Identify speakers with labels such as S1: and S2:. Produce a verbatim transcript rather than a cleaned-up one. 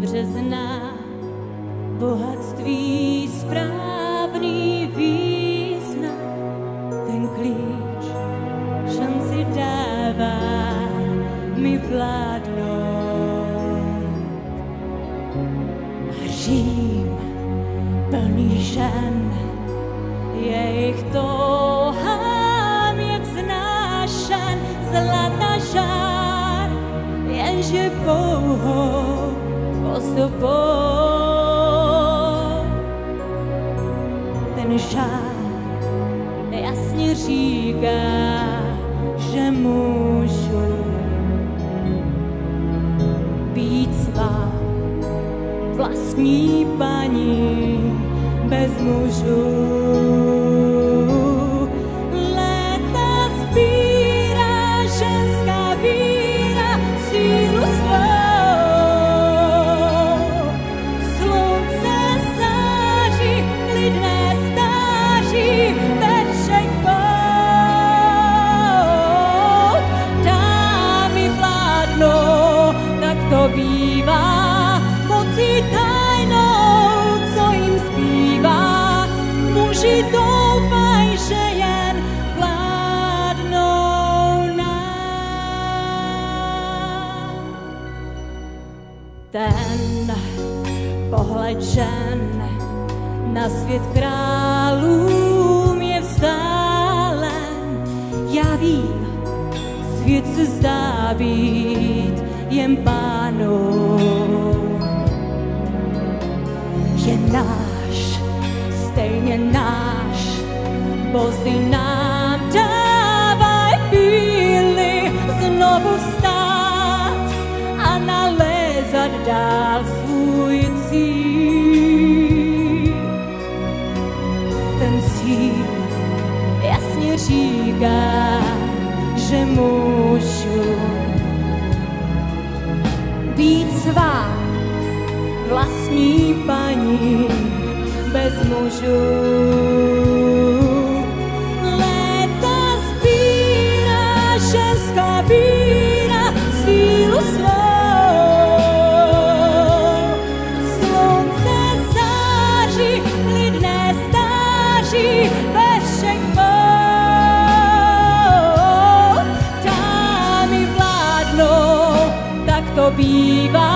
S1: dobře zná bohatství správný význam. Ten klíč šanci dává mi vládnout. A Řím plný žen, jejich touhám je vznášen zlata žár, jenže pouhou ozdobou. Ten žár jasně říká, že můžu být svá vlastní paní bez mužů. Léta sbírá ženská víra sílu svou. Slunce září, klidné stáří ve všech pout. Dámy vládnou, tak to bývá, mocí tajnou, co jim zbývá. Muži doufaj, že jen vládnou nám. Ten pohled žen na svět králům je vzdálen. Já vím, svět se zdá být jen pánou. Je náš, stejně náš, bozy nám dávaj píly znovu vstát a nalézat dál svůj cíl. Ten cíl jasně říká, že můžu být svá vlastní paní bez mužů. Léta sbírá ženská víra sílu svou. Slunce září, klidné stáří ve všech pout. Dámy vládnou, tak to bývá.